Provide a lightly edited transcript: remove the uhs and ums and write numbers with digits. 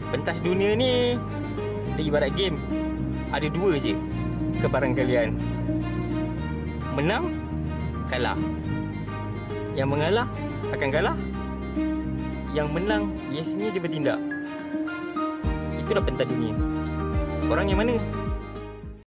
Pentas dunia ni dia ibarat game. Ada dua je kebaran kalian. Menang, kalah. Yang mengalah akan kalah. Yang menang biasanya dia bertindak. Itulah pentas dunia. Korang yang mana?